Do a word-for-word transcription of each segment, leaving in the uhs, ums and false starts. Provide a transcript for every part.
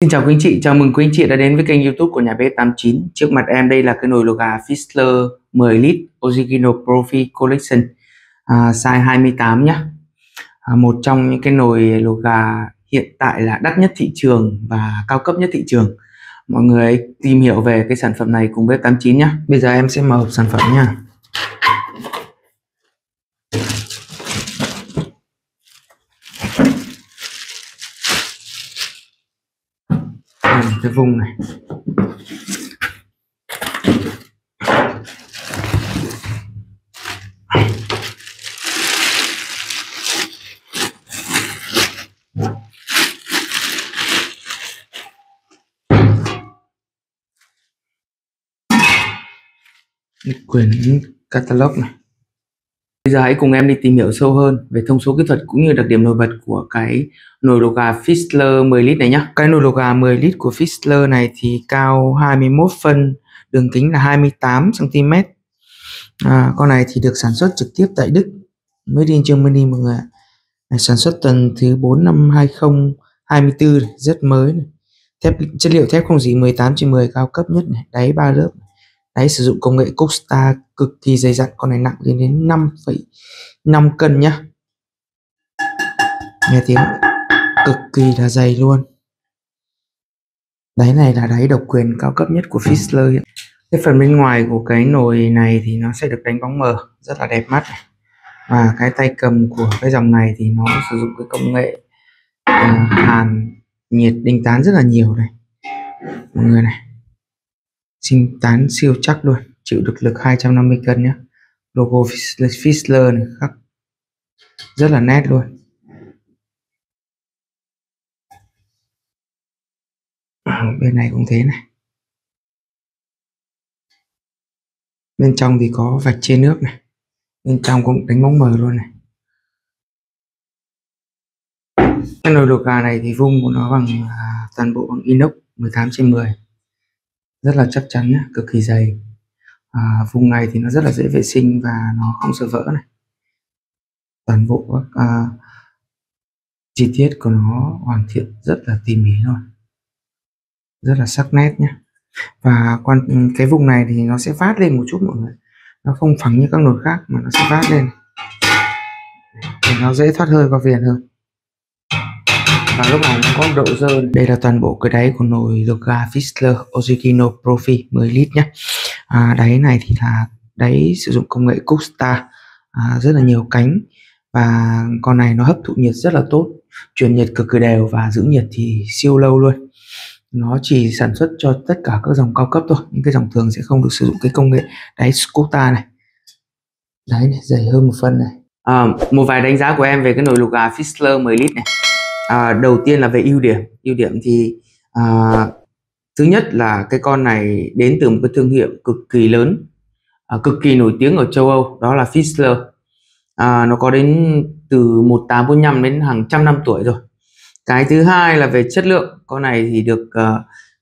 Xin chào quý anh chị, chào mừng quý anh chị đã đến với kênh YouTube của nhà bếp tám chín. Trước mặt em đây là cái nồi lò gà Fischler mười lít Original Profi Collection à, size hai mươi tám nhé. À, một trong những cái nồi lò gà hiện tại là đắt nhất thị trường và cao cấp nhất thị trường. Mọi người tìm hiểu về cái sản phẩm này cùng bếp tám chín nhé. Bây giờ em sẽ mở hộp sản phẩm nha. Cái vùng này quyển catalog này. Bây giờ hãy cùng em đi tìm hiểu sâu hơn về thông số kỹ thuật cũng như đặc điểm nổi bật của cái nồi lò gà Fischler mười lít này nhé. Cái nồi lò gà mười lít của Fischler này thì cao hai mươi mốt phân, đường kính là hai mươi tám xăng ti mét. À, con này thì được sản xuất trực tiếp tại Đức, made in Germany mọi người ạ. Này, sản xuất tuần thứ bốn năm hai không hai tư, rất mới này. Thép chất liệu thép không dỉ mười tám trên mười cao cấp nhất này, đáy ba lớp. Đấy, sử dụng công nghệ Cookstar cực kỳ dày dặn, con này nặng lên đến năm phẩy năm cân nhá. Nghe tiếng cực kỳ là dày luôn. Đáy này là đáy độc quyền cao cấp nhất của Fischler. Cái phần bên ngoài của cái nồi này thì nó sẽ được đánh bóng mờ rất là đẹp mắt này. Và cái tay cầm của cái dòng này thì nó sử dụng cái công nghệ uh, hàn nhiệt đinh tán rất là nhiều này mọi người này. Sinh tán siêu chắc luôn, chịu được lực hai trăm năm mươi cân nhé. Logo Fischler này khắc rất là nét luôn. Ở bên này cũng thế này. Bên trong thì có vạch trên nước này, bên trong cũng đánh bóng mờ luôn này. Cái nồi lò gà này thì vung của nó bằng à, toàn bộ bằng inox mười tám trên mười, rất là chắc chắn nhé, cực kỳ dày. À, vùng này thì nó rất là dễ vệ sinh và nó không sợ vỡ này. Toàn bộ các à, chi tiết của nó hoàn thiện rất là tỉ mỉ luôn, rất là sắc nét nhé. Và quan cái vùng này thì nó sẽ phát lên một chút mọi người, nó không phẳng như các nồi khác mà nó sẽ phát lên để nó dễ thoát hơi qua viền hơn. Và lúc này nó có độ dơ. Đây là toàn bộ cái đáy của nồi lò gà Fischler Original Profi mười lít nhé. À, đáy này thì là đáy sử dụng công nghệ Cookstar, à, rất là nhiều cánh, và con này nó hấp thụ nhiệt rất là tốt, truyền nhiệt cực kỳ đều và giữ nhiệt thì siêu lâu luôn. Nó chỉ sản xuất cho tất cả các dòng cao cấp thôi, những cái dòng thường sẽ không được sử dụng cái công nghệ đáy Cookstar này. Đáy này dày hơn một phân này. À, một vài đánh giá của em về cái nồi lò gà Fischler mười lít này. À, đầu tiên là về ưu điểm. Ưu điểm thì à, thứ nhất là cái con này đến từ một cái thương hiệu cực kỳ lớn, à, cực kỳ nổi tiếng ở châu Âu, đó là Fischler. À, nó có đến từ một nghìn tám trăm bốn mươi lăm đến hàng trăm năm tuổi rồi. Cái thứ hai là về chất lượng. Con này thì được uh,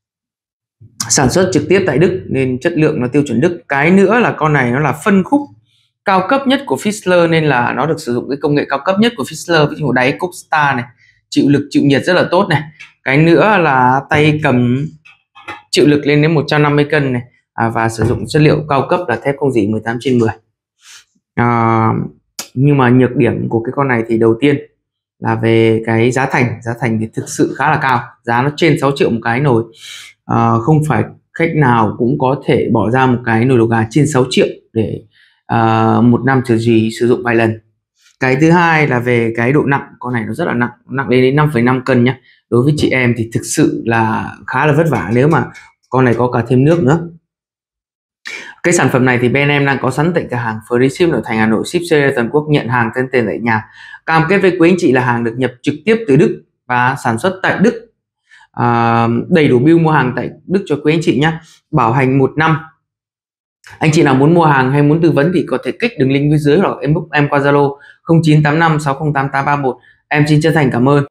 sản xuất trực tiếp tại Đức nên chất lượng nó tiêu chuẩn Đức. Cái nữa là con này nó là phân khúc cao cấp nhất của Fischler nên là nó được sử dụng cái công nghệ cao cấp nhất của Fischler, ví dụ đáy Cookstar này, chịu lực chịu nhiệt rất là tốt này. Cái nữa là tay cầm chịu lực lên đến một trăm năm mươi cân này, à, và sử dụng chất liệu cao cấp là thép không dỉ mười tám trên mười. À, nhưng mà nhược điểm của cái con này thì đầu tiên là về cái giá thành. Giá thành thì thực sự khá là cao, giá nó trên sáu triệu một cái nồi. À, không phải khách nào cũng có thể bỏ ra một cái nồi lò gà trên sáu triệu để à, một năm chỉ gì sử dụng vài lần. Cái thứ hai là về cái độ nặng. Con này nó rất là nặng, nặng lên đến năm phẩy năm cân nhé. Đối với chị em thì thực sự là khá là vất vả nếu mà con này có cả thêm nước nữa. Cái sản phẩm này thì bên em đang có sẵn tại cửa hàng Free Ship nội thành Hà Nội, ship series toàn quốc, nhận hàng tên tiền tại nhà. Cam kết với quý anh chị là hàng được nhập trực tiếp từ Đức và sản xuất tại Đức. À, đầy đủ bill mua hàng tại Đức cho quý anh chị nhé. Bảo hành một năm. Anh chị nào muốn mua hàng hay muốn tư vấn thì có thể kích đường link bên dưới hoặc inbox em qua Zalo không chín tám năm sáu không tám tám ba một. Em xin chân thành cảm ơn.